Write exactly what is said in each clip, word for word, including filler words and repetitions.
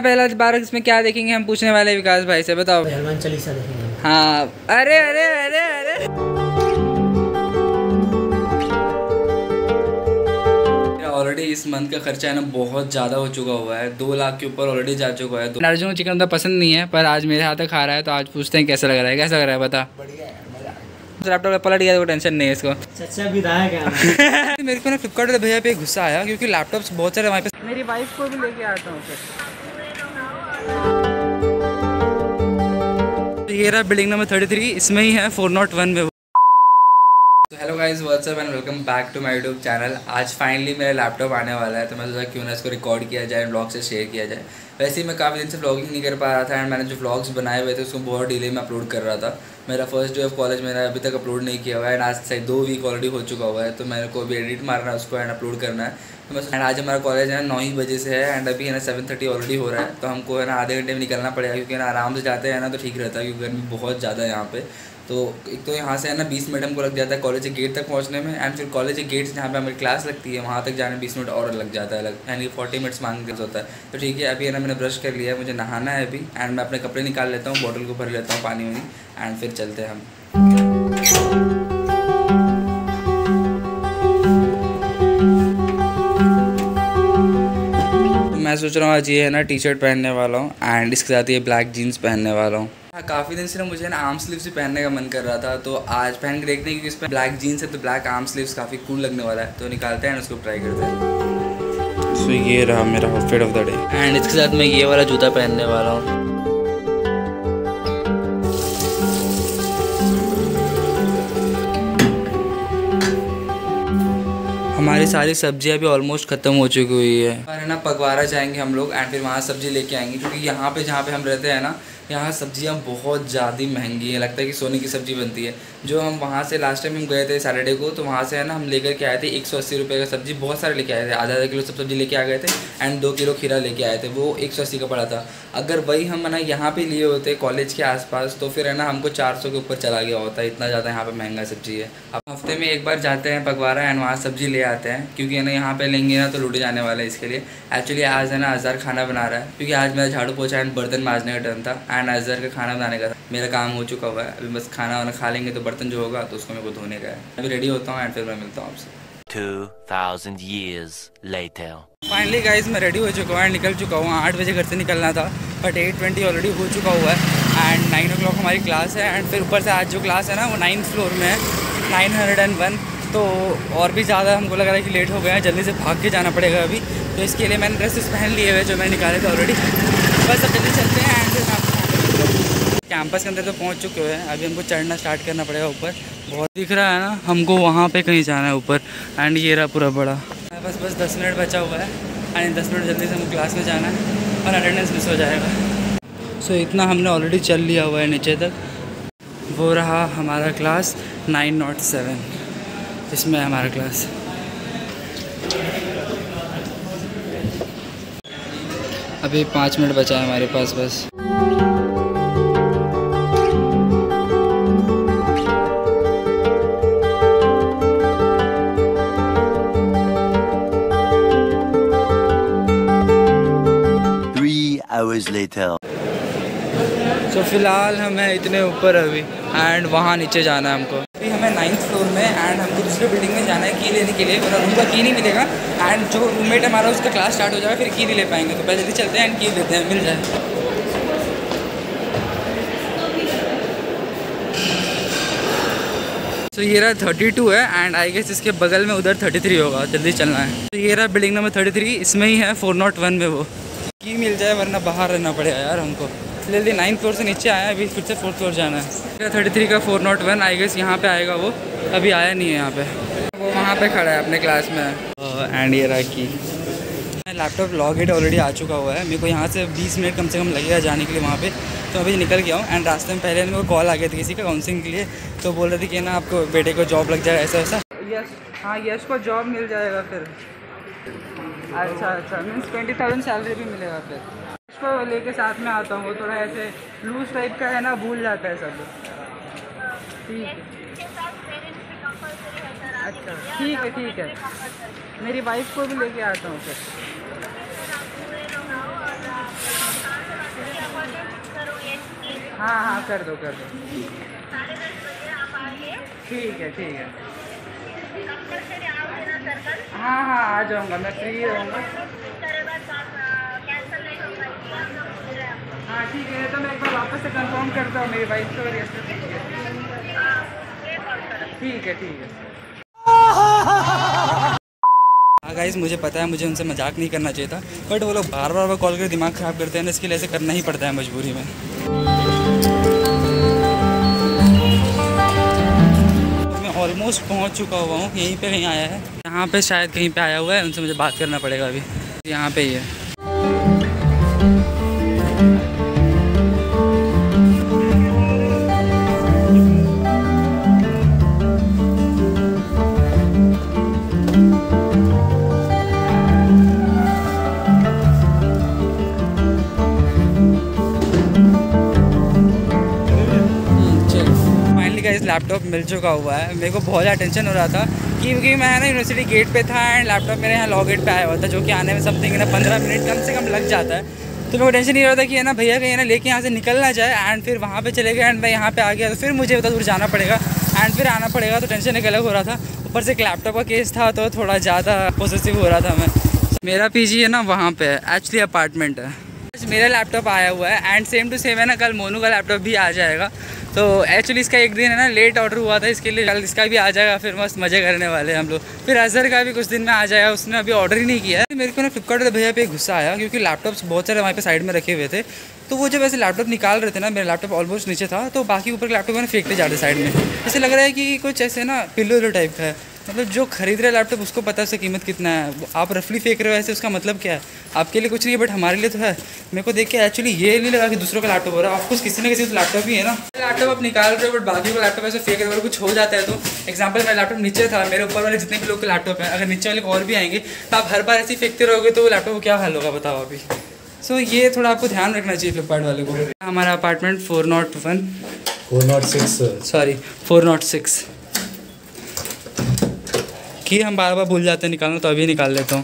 पहला बार इसमें क्या देखेंगे हम पूछने वाले विकास भाई से, बताओ। हनुमान चालीसा देखेंगे। हाँ, अरे अरे अरे अरे ऑलरेडी इस मंथ का खर्चा है ना बहुत ज़्यादा हो चुका हुआ है, दो लाख के ऊपर ऑलरेडी जा चुका है। अर्जुन को चिकन तो पसंद नहीं है, पर आज मेरे हाथ तक खा रहा है, तो आज पूछते हैं कैसा लग रहा है। कैसा लग रहा है बता। बढ़िया है, मजा है। लैपटॉप पलट गया तो टेंशन नहीं है इसको। चाचा विधायक है। मेरे को ना फ्लिपकार्ट वाले भैया पे गुस्सा आया क्योंकि लैपटॉप्स बहुत सारे हमारे पास। मेरी वाइफ को भी लेके आता हूँ फिर। ये रहा बिल्डिंग नंबर थर्टी थ्री, इसमें ही है फोर नॉट वन में। तो hello guys, what's up and welcome back to my YouTube channel. आज फाइनली मेरा लैपटॉप आने वाला है, तो मैं सोचा क्यों ना इसको रिकॉर्ड किया जाए, ब्लॉग से शेयर किया जाए। वैसे ही मैं काफ़ी दिन से व्लॉगिंग नहीं कर पा रहा था एंड मैंने जो व्लॉग्स बनाए हुए थे उसको बहुत डिले में अपलोड कर रहा था। मेरा फर्स्ट डे ऑफ कॉलेज मैंने अभी तक अपलोड नहीं किया हुआ है एंड आज से दो वीक ऑलरेडी हो चुका हुआ है, तो मेरे को अभी एडिट मारना है उसको एंड अपलोड करना है। तो मैं एंड आज हमारा कॉलेज है नौ ही बजे से है एंड अभी है ना सेवन थर्टी ऑलरेडी हो रहा है, तो हमको है ना आधे घंटे में निकलना पड़ेगा क्योंकि ना आराम से जाते हैं ना तो ठीक रहता है, क्योंकि गर्मी बहुत ज़्यादा है यहाँ पे। तो एक तो यहाँ से है ना बीस मिनट हमको लग जाता है कॉलेज के गेट तक पहुँचने में एंड फिर कॉलेज के गेट जहाँ पे हमारी क्लास लगती है वहाँ तक जाने में बीस मिनट और लग जाता है, लग यानी फोर्टी मिनट्स मांग होता है। तो ठीक है, अभी है ना मैंने ब्रश कर लिया है, मुझे नहाना है अभी एंड मैं अपने कपड़े निकाल लेता हूँ, बॉटल को भर लेता हूँ पानी वानी एंड फिर चलते हैं हम। मैं सोच रहा हूँ आज ये है ना टी शर्ट पहनने वाला हूँ एंड इसके साथ ये ब्लैक जीन्स पहनने वाला हूँ। काफ़ी दिन से ना मुझे ना आर्म स्लीव्स भी पहनने का मन कर रहा था, तो आज पहन के देखते हैं क्योंकि इस पर ब्लैक जीन्स है तो ब्लैक आर्म स्लीव्स काफ़ी कूल लगने वाला है, तो निकालते हैं उसको ट्राई करते हैं। सो ये रहा मेरा outfit of the day and इसके साथ मैं ये वाला जूता पहनने वाला हूँ। हमारी सारी सब्जियां भी ऑलमोस्ट ख़त्म हो चुकी हुई है और है ना पगवाड़ा जाएंगे हम लोग एंड फिर वहाँ सब्जी लेके आएंगे, क्योंकि यहाँ पे जहाँ पे हम रहते हैं ना यहाँ सब्जियाँ बहुत ज़्यादा महंगी है, लगता है कि सोने की सब्ज़ी बनती है। जो हम वहाँ से लास्ट टाइम हम गए थे सैटरडे को, तो वहाँ से है ना हम लेकर के आए थे एक सौ अस्सी रुपये का सब्ज़ी, बहुत सारे लेके आए थे, आधा आधा किलो सब सब्ज़ी लेके आ गए थे एंड दो किलो खीरा लेके आए थे, वो एक सौ अस्सी का पड़ा था। अगर वही हम है ना यहाँ पे लिए होते कॉलेज के आसपास तो फिर है ना हमको चार सौ के ऊपर चला गया होता, इतना ज़्यादा यहाँ पे महंगा सब्ज़ी है। अब हफ्ते में एक बार जाते हैं पगवाड़ा एंड वहाँ सब्ज़ी ले आते हैं, क्योंकि है ना यहाँ पे लेंगे ना तो लूटे जाने वाला है। इसके लिए एक्चुअली आज है ना अज़हर खाना बना रहा है, क्योंकि आज मेरा झाड़ू पोछा एंड बर्तन मांजने का टर्न था एंड अज़हर का खाना बनाने का था। मेरा काम हो चुका हुआ है, अभी बस खाना वाना खा लेंगे तो बर्तन जो होगा तो उसको मेरे को धोने का है। अभी रेडी होता हूँ एंड फिर मैं मिलता हूँ आपसे। two thousand years later. Finally guys मैं रेडी हो चुका हूँ, निकल चुका हूँ। आठ बजे घर से निकलना था बट एट ट्वेंटी ऑलरेडी हो चुका हुआ है एंड नाइन ओ क्लॉक हमारी क्लास है एंड फिर ऊपर से आज जो क्लास है ना वो नाइन्थ फ्लोर में है, नाइन हंड्रेड एंड वन, तो और भी ज़्यादा हमको लग रहा है कि लेट हो गया है, जल्दी से भाग के जाना पड़ेगा अभी। तो इसके लिए मैंने ड्रेसेस पहन लिए हुए जो मैंने निकाले थे ऑलरेडी, बस अब जल्दी चलते हैं एंड फिर कैंपस के अंदर तो पहुंच चुके हुए हैं। अभी हमको चढ़ना स्टार्ट करना पड़ेगा ऊपर, बहुत दिख रहा है ना हमको, वहाँ पे कहीं जाना है ऊपर एंड ये रहा पूरा बड़ा। बस बस दस मिनट बचा हुआ है एंड दस मिनट जल्दी से हमको क्लास में जाना है और अटेंडेंस मिस हो जाएगा। सो so, इतना हमने ऑलरेडी चल लिया हुआ है नीचे तक। वो रहा हमारा क्लास नाइन नॉट सेवन, इसमें है हमारा क्लास। अभी पाँच मिनट बचा है हमारे पास बस। Hours later. तो फिलहाल हमें इतने ऊपर अभी एंड वहाँ नीचे जाना है हमको। अभी हमें नाइन्थ फ्लोर में एंड हमको दूसरे बिल्डिंग में जाना है की लेने के लिए, मेरा रूम का की नहीं मिलेगा एंड जो रूममेट है हमारा उसका क्लास स्टार्ट हो जाएगा, फिर की नहीं ले पाएंगे, तो पहले जल्दी चलते हैं एंड की लेते हैं, मिल जाए। तो ये रहा थर्टी टू है एंड आई गेस इसके बगल में उधर थर्टी थ्री होगा, जल्दी चलना है। तो ये रहा बिल्डिंग नंबर थर्टी थ्री, इसमें ही है फोर नॉट वन में वो की मिल जाए, वरना बाहर रहना पड़ेगा यार हमको। जल्दी नाइन्थ फ्लोर से नीचे आया है, अभी फिर से फोर्थ फ्लोर जाना है। थर्टी थ्री का four naught one I guess यहाँ पे आएगा, वो अभी आया नहीं है यहाँ पे, वो वहाँ पे खड़ा है अपने क्लास में। एंड ये रहा की लैपटॉप लॉग इट ऑलरेडी आ चुका हुआ है, मेरे को यहाँ से बीस मिनट कम से कम लगेगा जाने के लिए वहाँ पे, तो अभी निकल गया हूँ एंड रास्ते में पहले मेरे को कॉल आ गया था किसी का काउंसलिंग के लिए, तो बोल रहे थे कि ना आपको बेटे को जॉब लग जाएगा ऐसा ऐसा। यस, हाँ यश को जॉब मिल जाएगा फिर। अच्छा अच्छा, मीन्स ट्वेंटी थाउजेंड सैलरी भी मिलेगा फिर। इसको लेके साथ में आता हूँ, वो थोड़ा ऐसे लूज टाइप का है ना, भूल जाता है सब। ठीक है, अच्छा ठीक है ठीक है, मेरी वाइफ को भी लेके आता हूँ फिर। हाँ हाँ कर दो कर दो। ठीक है ठीक है। हाँ हाँ आ जाऊँगा, मैं फ्री रहूँगा। हाँ ठीक है, तो मैं एक बार वापस से कंफर्म करता हूँ मेरी वाइफ को। ठीक है ठीक है। हाँ गाइस, मुझे पता है मुझे उनसे मजाक नहीं करना चाहिए था, बट वो लोग बार बार कॉल कर दिमाग ख़राब करते हैं ना, इसके लिए ऐसे करना ही पड़ता है मजबूरी में। तो मैं ऑलमोस्ट पहुंच चुका हुआ हूँ, यहीं पे कहीं आया है, यहाँ पे शायद कहीं पे आया हुआ है, उनसे मुझे बात करना पड़ेगा अभी। यहाँ पे ही है। इस लैपटॉप मिल चुका हुआ है। मेरे को बहुत ज़्यादा टेंशन हो रहा था क्योंकि मैं ना यूनिवर्सिटी गेट पे था एंड लैपटॉप मेरे यहाँ लॉ गेट पे आया हुआ था, जो कि आने में समथिंग ना पंद्रह मिनट कम से कम लग जाता है। तो मेरे को टेंशन नहीं हो रहा था कि है ना भैया कहीं ना लेके यहाँ से निकल ना जाए एंड फिर वहाँ पे चले गए एंड मैं यहाँ पे आ गया तो फिर मुझे उतना दूर जाना पड़ेगा एंड फिर आना पड़ेगा, तो टेंशन एक अलग हो रहा था। ऊपर से एक लैपटॉप का केस था तो थोड़ा ज़्यादा पॉजिटिव हो रहा था मैं। मेरा पीजी है ना वहाँ पे एक्चुअली अपार्टमेंट है। मेरा लैपटॉप आया हुआ है एंड सेम टू सेम है ना कल मोनू का लैपटॉप भी आ जाएगा। तो एक्चुअली इसका एक दिन है ना लेट ऑर्डर हुआ था, इसके लिए कल इसका भी आ जाएगा, फिर मस्त मज़े करने वाले हैं हम लोग। फिर अजहर का भी कुछ दिन में आ जाएगा, उसने अभी ऑर्डर ही नहीं किया है। मेरे को ना फ्लिपकार्ट वाले भैया पे गुस्सा आया क्योंकि लैपटॉप्स बहुत सारे वहाँ पे साइड में रखे हुए थे, तो वो जब ऐसे लैपटॉप निकाल रहे थे ना, मेरा लैपटॉप ऑलमोस्ट नीचे था, तो बाकी ऊपर के लैपटॉप मैंने फेंकते जा रहे साइड में। ऐसे लग रहा है कि कुछ ऐसे ना पिल्लो टाइप का है, मतलब जो खरीद रहे लैपटॉप उसको पता है उसकी कीमत कितना है, आप रफली फेंक रहे हो ऐसे, उसका मतलब क्या है? आपके लिए कुछ नहीं है बट हमारे लिए तो है। मेरे को देख के एक्चुअली ये नहीं लगा कि दूसरों का लैपटॉप हो रहा है, ऑफकोर्स किसी न किसी लैपटॉप ही है ना। लैपटॉप आप निकाल रहे हो बट बाकी का लैपटॉप ऐसे फेंक रहे हो, कुछ हो जाता है तो एग्जाम्पल मेरा लैपटॉप नीचे था, मेरे ऊपर वाले जितने भी लोग के लैपटॉप हैं, अगर नीचे वाले को और भी आएंगे तो आप हर बार ऐसे ही फेंकते रहोगे तो लैपटॉप को क्या हाल होगा बताओ अभी। सो so, ये थोड़ा आपको ध्यान रखना चाहिए फ्लिपकार्ट वाले को। हमारा apartment four naught one four naught six sorry four naught six कि हम बार बार भूल जाते हैं निकालना, तो अभी निकाल लेता हूँ।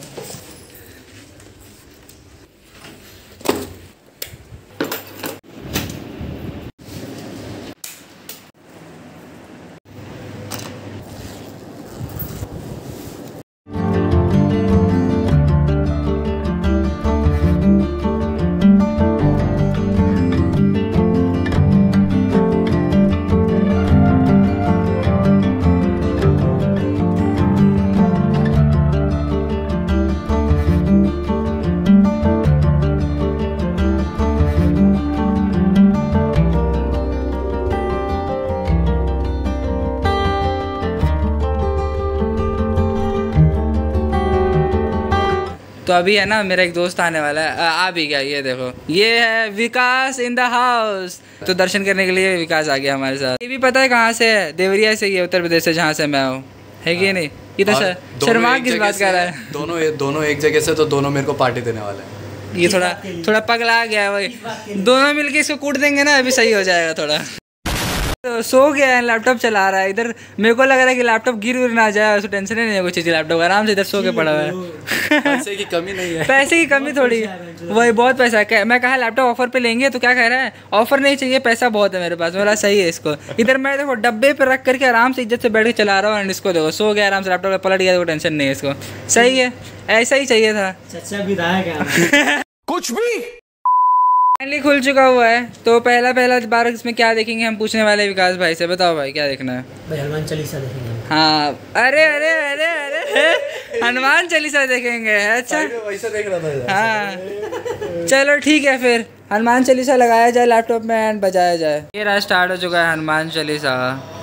तो अभी है ना मेरा एक दोस्त आने वाला है, आ भी गया, ये देखो ये है विकास इन द हाउस। तो दर्शन करने के लिए विकास आ गया हमारे साथ। ये भी पता है कहाँ से है? देवरिया से ही है, उत्तर प्रदेश से, जहाँ से मैं हूँ, है कि नहीं? ये तो शर्मा किस बात कर रहा है? दोनों दोनों एक जगह से, तो दोनों मेरे को पार्टी देने वाले हैं। ये थोड़ा थोड़ा पगला गया है भाई, दोनों मिलके इसको कूट देंगे ना अभी सही हो जाएगा थोड़ा। तो सो गया है, लैपटॉप चला रहा है इधर। मेरे को लग रहा है कि लैपटॉप गिर उर ना जाए, उसको टेंशन ही नहीं है कुछ चीज़, लैपटॉप आराम से इधर सो के पड़ा हुआ है। पैसे की कमी नहीं है, पैसे की कमी थोड़ी, वही बहुत पैसा है। मैं कहा लैपटॉप ऑफर पे लेंगे तो क्या कह रहा है ऑफर नहीं चाहिए, पैसा बहुत है मेरे पास। मेरा सही है इसको, इधर मैं देखो डब्बे पे रख करके आराम से इज्जत से बैठ के चला रहा हूँ एंड इसको देखो सो गया आराम से, लैपटॉप पलट गया तो टेंशन नहीं है इसको। सही है, ऐसा ही चाहिए था। चाचा विधायक कुछ भी फाइनली खुल चुका हुआ है। तो पहला पहला बार इसमें क्या देखेंगे हम पूछने वाले विकास भाई से, बताओ भाई क्या देखना है? भाई हनुमान चालीसा देखेंगे। हाँ अरे अरे अरे अरे हनुमान चालीसा देखेंगे, अच्छा वैसा देख रहा था। हाँ चलो ठीक है, फिर हनुमान चालीसा लगाया जाए लैपटॉप में एंड बजाया जाए। ये रहा स्टार्ट हो चुका है हनुमान चालीसा।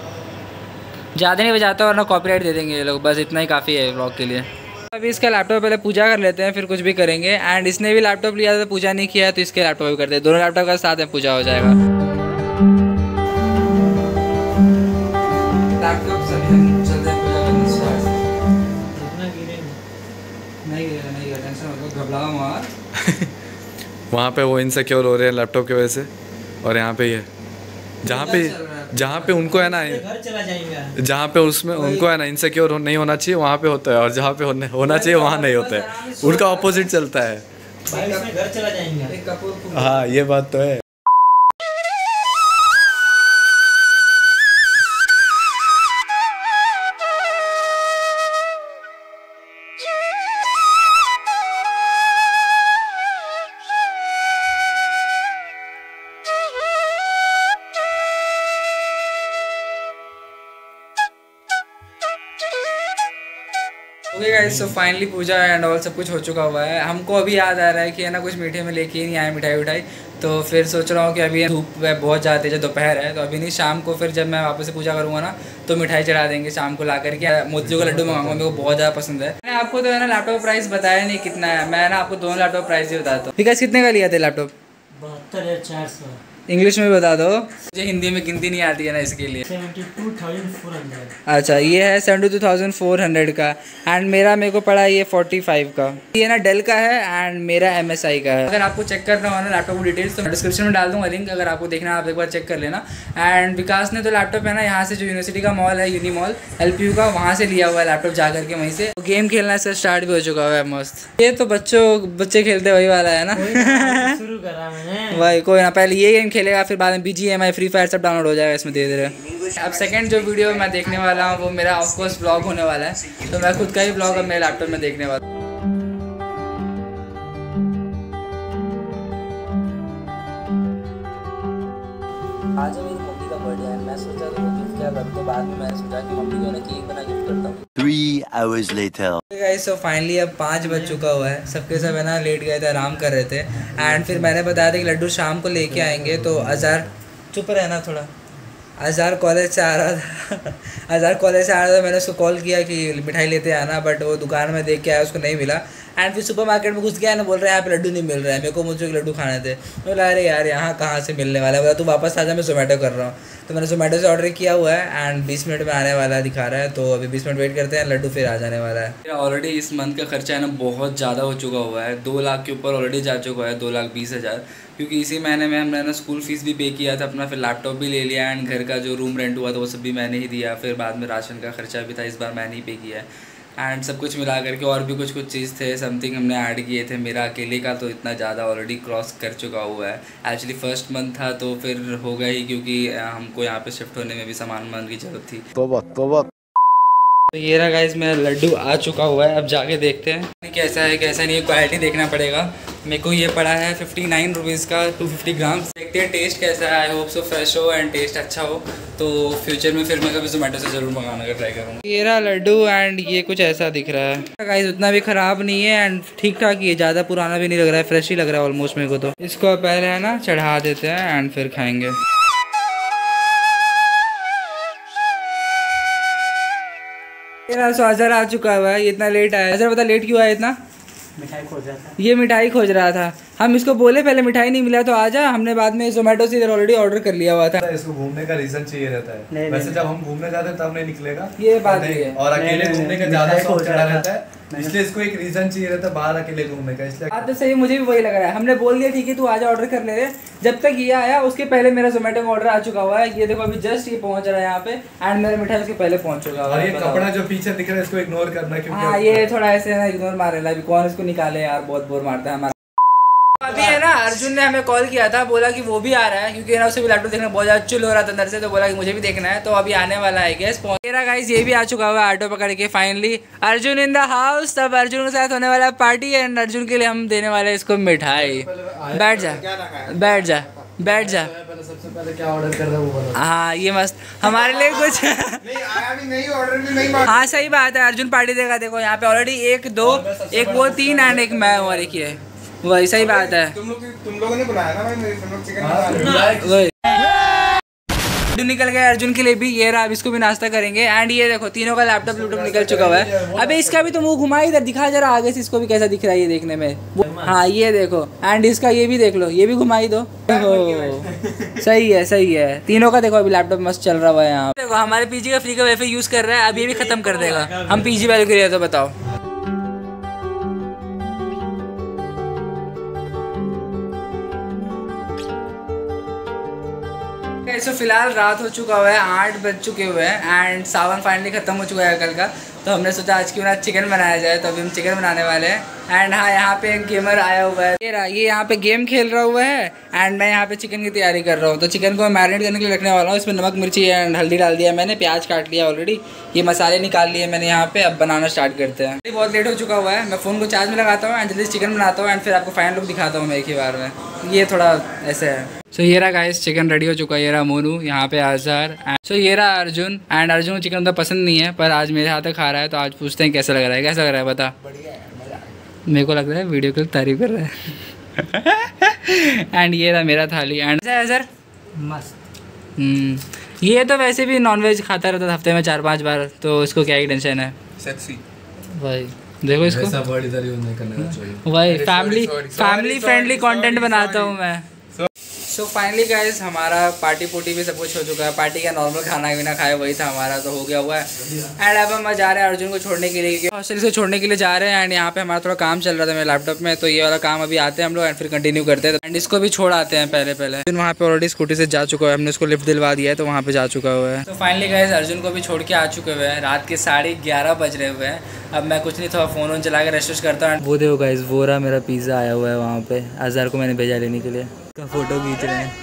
ज़्यादा नहीं बजाता वरना कॉपीराइट दे देंगे ये लोग, बस इतना ही काफ़ी है व्लॉग के लिए। अभी इसका लैपटॉप पहले पूजा कर लेते हैं फिर कुछ भी करेंगे। एंड इसने भी लैपटॉप लिया था तो पूजा नहीं किया, तो इसके लैपटॉप भी करते हैं, दोनों लैपटॉप का साथ में पूजा हो जाएगा। लैपटॉप सभी हम चलते हैं पूजा करने स्टार्ट। नहीं गिरेगा नहीं गिरेगा, टेंशन मत लो, घबराओ मत। वहाँ पे वो इनसिक्योर हो रहे हैं लैपटॉप की वजह से, और यहाँ पे ये जहाँ पे जहाँ पे उनको है ना घर चला जाएगा, जहाँ पे उसमें उनको है ना इनसिक्योर नहीं होना चाहिए वहाँ पे होता है, और जहाँ पे होने होना चाहिए वहाँ नहीं होता है, उनका ऑपोजिट चलता है। भाई उसमें घर चला जाएंगे। हाँ ये बात तो है। Guys, so finally puja and all सब कुछ हो चुका हुआ है। हमको अभी याद आ रहा है कि है ना कुछ मीठे में लेके ही नहीं आए मिठाई उठाई, तो फिर सोच रहा हूँ कि अभी धूप बहुत ज़्यादा तेज है, दोपहर है, तो अभी नहीं, शाम को फिर जब मैं वापस से पूजा करूँगा ना तो मिठाई चढ़ा देंगे शाम को ला करके। मोतियों का लड्डू मंगाऊंगा, मेरे को बहुत ज़्यादा पसंद है। मैंने आपको तो है ना लैपटॉप प्राइस बताया नहीं कितना है, मैं ना आपको दोनों लैपटॉप प्राइस ही बताता हूँ। ठीक है, कितने का लिया था लैपटॉप? बहत्तर हज़ार चार सौ। इंग्लिश में बता दो, मुझे हिंदी में गिनती नहीं आती है ना इसके लिए। Seventy two thousand four hundred. अच्छा, ये है seventy two thousand four hundred का एंड मेरा मेरे को पड़ा ये फोर्टी फाइव का। ये ना डेल का है एंड मेरा एम एस आई का है। अगर आपको चेक करना हो ना लैपटॉप की डिटेल्स तो मैं डिस्क्रिप्शन में डाल दूँगा लिंक, अगर आपको देखना है आप एक बार चेक कर लेना। एंड विकास ने तो लैपटॉप है ना यहाँ से जो यूनिवर्सिटी का मॉल है, uni mall L P U का, वहाँ से लिया हुआ है लैपटॉप जा करके, वहीं से गेम खेलना इसका स्टार्ट भी हो चुका हुआ है मस्त। ये तो बच्चों बच्चे खेलते वही वाला है ना। शुरू करा मैंने भाई कोई ना, पहले ये गेम खेलेगा फिर बाद में B G M I Free Fire सब डाउनलोड हो जाएगा इसमें धीरे धीरे। अब सेकंड जो वीडियो मैं देखने वाला हूँ वो मेरा ऑफकोर्स ब्लॉग होने वाला है, तो मैं खुद का ही ब्लॉग अब मेरे लैपटॉप में देखने वाला हूँ। आज मेरी मम्मी का बर्थडे है, मैं सोचा था गिफ्ट क्या करूँ, तो बाद में मैंने सोचा कि मम्मी को ना केक बना गिफ्ट करता हूँ। Three hours later. Guys, so finally अब पाँच बज चुका हुआ है, सबके सब है ना लेट गए थे, आराम कर रहे थे। एंड फिर मैंने बताया था कि लड्डू शाम को लेके आएंगे, तो अज़ार चुप रहना थोड़ा, अज़ार कॉलेज से आ रहा था अज़ार कॉलेज से आ रहा था, मैंने उसको कॉल किया कि मिठाई लेते आना, बट वो दुकान में देख के आया, उसको नहीं मिला। एंड फिर सुपर मार्केट में घुस गया ना, बोल रहे हैं यहाँ पे लड्डू नहीं मिल रहा है, मेरे को मुझे लड्डू खाने थे। बोला अरे यार यहाँ कहाँ से मिलने वाला है, बोला तू वापस आ जा, मैं जोमेटो कर रहा हूँ। तो मैंने जोमेटो से ऑर्डर किया हुआ है एंड बीस मिनट में आने वाला है दिखा रहा है, तो अभी बीस मिनट वेट करते हैं, लड्डू फिर आ जाने वाला है। ऑलरेडी इस मंथ का खर्चा है ना बहुत ज़्यादा हो चुका हुआ है, दो लाख के ऊपर ऑलरेडी जा चुका है, दो लाख बीस हज़ार, क्योंकि इसी महीने में हमने ना स्कूल फीस भी पे किया था अपना, फिर लैपटॉप भी ले लिया एंड घर का जो रूम रेंट हुआ था वो सब भी मैंने ही दिया, फिर बाद में राशन का खर्चा भी था, इस बार मैंने ही पे किया है। एंड सब कुछ मिला करके और भी कुछ कुछ चीज़ थे, समथिंग हमने ऐड किए थे, मेरा अकेले का तो इतना ज़्यादा ऑलरेडी क्रॉस कर चुका हुआ है। एक्चुअली फर्स्ट मंथ था तो फिर होगा ही, क्योंकि हमको यहाँ पे शिफ्ट होने में भी सामान वामान की ज़रूरत थी। तौबा तौबा। तो ये रहा गाइस, मेरा लड्डू आ चुका हुआ है, अब जाके देखते हैं कैसा है कैसा नहीं है, क्वालिटी देखना पड़ेगा। मेरे को ये पड़ा है फिफ्टी नाइन रुपीज़ का, टू फिफ्टी ग्राम। देखते हैं टेस्ट कैसा है, आई होप सो फ्रेश हो एंड टेस्ट अच्छा हो, तो फ्यूचर में फिर मैं कभी जोमेटो से ज़रूर मंगाने का ट्राई करूँगा। ये रहा लड्डू एंड ये कुछ ऐसा दिख रहा है गाइस, उतना भी ख़राब नहीं है एंड ठीक ठाक ही है, ज़्यादा पुराना भी नहीं लग रहा है, फ्रेश ही लग रहा है ऑलमोस्ट मेरे को। तो इसको पहले है ना चढ़ा देते हैं एंड फिर खाएँगे। यार सो अजहर आ चुका हुआ है, ये इतना लेट आया। अजहर बता लेट क्यों आया इतना? मिठाई खोज रहा था। ये मिठाई खोज रहा था, हम इसको बोले पहले मिठाई नहीं मिला तो आजा, हमने बाद में जोमेटो से इधर ऑलरेडी ऑर्डर कर लिया हुआ था। इसको घूमने का रीजन चाहिए रहता है, वैसे जब हम घूमने जाते हैं तब नहीं निकलेगा, ये बात नहीं है। और अकेले घूमने का ज्यादा शौक चढ़ा रहता है, इसलिए इसको एक रीजन चाहिए रहता है बाहर अकेले घूमने का, इसलिए बात तो सही, मुझे भी वही लग रहा है। हमने बोल दिया ठीक है तू आजा ऑर्डर कर ले रहे, जब तक ये आया उसके पहले मेरा जोमेटो में ऑर्डर आ चुका हुआ है। ये देखो अभी जस्ट ये पहुंच रहा है यहाँ पे एंड मेरा मिठाई उसके पहले पहुंच चुका हुआ और है। ये कपड़ा जो पीछे दिख रहा है इसको इग्नोर करना, क्योंकि हाँ ये थोड़ा ऐसे ना इग्नोर मार रहा है, कौन इसको निकाले यार, बहुत बोर मारता है हमारा। अभी है ना अर्जुन ने हमें कॉल किया था, बोला कि वो भी आ रहा है, क्योंकि ना उसे भी लैपटॉप देखना बहुत ज़्यादा चिल हो रहा था अंदर से, तो बोला कि मुझे भी देखना है, तो अभी आने वाला है गैस पहुँच रहा गाइस। ये भी आ चुका हुआ है ऑटो पकड़ के finally, Arjun in the house. तब अर्जुन के साथ होने वाला पार्टी एंड अर्जुन के लिए हम देने वाले इसको मिठाई। बैठ जा बैठ जा बैठ जा, सबसे पहले क्या ऑर्डर कर रहा है वो बता। हाँ ये मस्त हमारे लिए कुछ नहीं आया भी नहीं, ऑर्डर भी नहीं। हाँ सही बात है, अर्जुन पार्टी देगा। देखो यहाँ पे ऑलरेडी एक दो एक वो तीन एंड एक मैं और एक ये, वही सही बात है। तुम लोग तुम लोगों ने बुलाया ना भाई, तुम लोग चिकन वही निकल गया अर्जुन के लिए भी। ये रहा, अब इसको भी नाश्ता करेंगे एंड ये देखो तीनों का लैपटॉप लैपटॉप निकल चुका हुआ है। अबे इसका भी तो मुंह घुमा, इधर दिखा जरा आगे से, इसको भी कैसा दिख रहा है ये देखने में। हाँ ये देखो एंड इसका ये भी देख लो, ये भी घुमाई दो। सही है सही है, तीनों का देखो अभी लैपटॉप मस्त चल रहा है। यहाँ देखो हमारे पीजी का फ्री का वाईफाई यूज कर रहा है, अब ये भी खत्म कर देगा। हम पीजी वाले के लिए तो बताओ। सो फिलहाल रात हो चुका हुआ है, आठ बज चुके हुए हैं एंड सावन फाइनली खत्म हो चुका है कल का, तो हमने सोचा आज क्यों ना चिकन बनाया जाए, तो अभी हम चिकन बनाने वाले हैं। एंड हाँ यहाँ पे एक गेमर आया हुआ है, ये रहा, ये यहाँ पे गेम खेल रहा हुआ है एंड मैं यहाँ पे चिकन की तैयारी कर रहा हूँ। तो चिकन को मैं मैरिनेट करने के लिए रखने वाला हूँ, इसमें नमक मिर्ची एंड हल्दी डाल दिया मैंने, प्याज काट लिया ऑलरेडी, ये मसाले निकाल लिए मैंने यहाँ पे। अब बनाना स्टार्ट करते हैं। बहुत लेट हो चुका हुआ है, मैं फ़ोन को चार्ज में लगाता हूँ एंड जल्दी चिकन बनाता हूँ एंड फिर आपको फाइनल लुक दिखाता हूँ मैं एक ही बार में। ये थोड़ा ऐसे है। सो so, ये रहा गाइस चिकन रेडी हो चुका है। ये रहा मोनू, यहाँ पे आज़ार, सो so, ये रहा अर्जुन। एंड अर्जुन को चिकन तो पसंद नहीं है, पर आज मेरे हाथ से खा रहा है, तो आज पूछते हैं कैसा लग रहा है। कैसा लग रहा है बता। मेरे को लग रहा है वीडियो को तारीफ कर रहा है। एंड ये रहा मेरा थाली। एंड सर मस्त। ये तो वैसे भी नॉनवेज खाता रहता था हफ्ते में चार पाँच बार, तो इसको क्या ही टेंशन है। सेक्सी भाई देखो इसको, ऐसा वर्ड इधर यूज नहीं करना चाहिए भाई फैमिली फैमिली फ्रेंडली कंटेंट बनाता हूँ मैं। सो फाइनली गाइस हमारा पार्टी पुर्टी भी सब कुछ हो चुका है। पार्टी का नॉर्मल खाना पीना खाया वही था हमारा, तो हो गया हुआ है। एंड अब हम जा रहे हैं अर्जुन को छोड़ने के लिए, क्योंकि हॉस्टल से छोड़ने के लिए जा रहे हैं। एंड यहाँ पे हमारा थोड़ा काम चल रहा था मेरे लैपटॉप में, तो ये वाला काम अभी आते हैं हम लोग एंड फिर कंटिन्यू करते हैं। एंड इसको भी छोड़ आते हैं पहले पहले। अर्जुन वहाँ पे ऑलरेडी स्कूटी से जा चुका है, हमने उसको लिफ्ट दिलवा दिया है, तो वहाँ पे जा चुका हुआ है। तो फाइनली गाइस अर्जुन को भी छोड़ के आ चुके हुए हैं। रात के साढ़े ग्यारह बज रहे हुए हैं। अब मैं कुछ नहीं, थोड़ा फ़ोन वोन चला के रेस्ट करता हूँ। वो देखो गाइस वो रहा मेरा पिज़्ज़ा आया हुआ है वहाँ पे, अज़हर को मैंने भेजा लेने के लिए, तो फोटो खींच रहे हैं।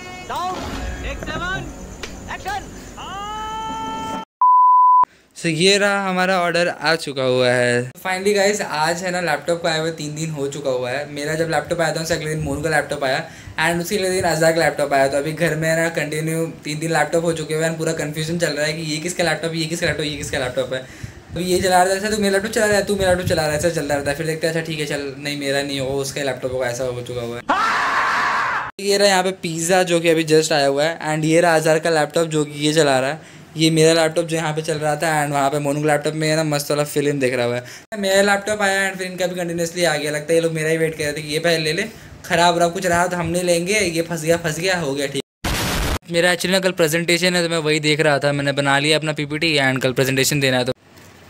सो so, ये रहा हमारा ऑर्डर आ चुका हुआ है। फाइनली गाइस आज है ना लैपटॉप का आया हुआ तीन दिन हो चुका हुआ है। मेरा जब लैपटॉप आया था उससे अगले दिन मोनू का लैपटॉप आया एंड उसके अगले दिन अज़हर का लैपटॉप आया। तो अभी घर में ना कंटिन्यू तीन दिन लैपटॉप हो चुके हुए हैं। पूरा कन्फ्यूजन चल रहा है कि ये किसका लैपटॉप ये किसका लैपटॉप ये किसका लैपटॉप है। तो ये चला रहा था, तू मेरा लैपटॉप चला रहा है, तू मेरा लैपटॉप चला रहा है, ऐसा चलता रहता है। फिर देखते हैं अच्छा ठीक है चल, नहीं मेरा नहीं हो उसका लैपटॉप होगा, ऐसा हो चुका हुआ है। ये रहा यहाँ पे पिज़्ज़ा जो कि अभी जस्ट आया हुआ है। एंड ये रहा अज़हर का लैपटॉप जो कि ये चला रहा है। ये मेरा लैपटॉप जो यहाँ पे चल रहा था। एंड वहाँ पे मोनू के लैपटॉप में ना मस्त वाला फिल्म देख रहा हुआ है। मेरा लैपटॉप आया एंड फिर इनका भी कंटिन्यूसली आ गया। लगता है ये लोग मेरा ही वेट कर रहे थे कि ये पहले ले ले, खराब वराब कुछ रहा तो हम नहीं लेंगे, ये फंस गया फंस गया हो गया ठीक। मेरा एक्चुअली कल प्रेजेंटेशन है, तो मैं वही देख रहा था। मैंने बना लिया अपना पीपीटी एंड कल प्रेजेंटेशन देना है। तो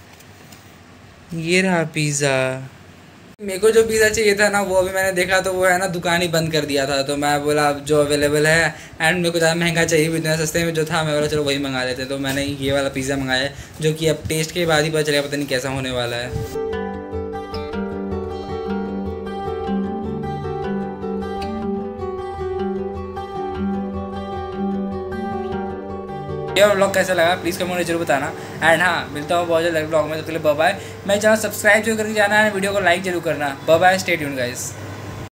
ये रहा पिज़्ज़ा। मेरे को जो पिज़्ज़ा चाहिए था ना वो अभी मैंने देखा तो वो है ना दुकान ही बंद कर दिया था। तो मैं बोला अब जो अवेलेबल है एंड मेरे को ज़्यादा महंगा चाहिए भी, इतना सस्ते में जो था मैं बोला चलो वही मंगा लेते। तो मैंने ये वाला पिज़्ज़ा मंगाया जो कि अब टेस्ट के बाद ही पता चलेगा, पता नहीं कैसा होने वाला है। ये व्लॉग कैसा लगा प्लीज़ कमेंट में जरूर बताना। एंड हाँ मिलता हूँ बहुत जल्द व्लॉग में, तो बाय बाय। मैं चैनल सब्सक्राइब जरूर करके जाना है, वीडियो को लाइक जरूर करना। Bye bye, stay tuned guys.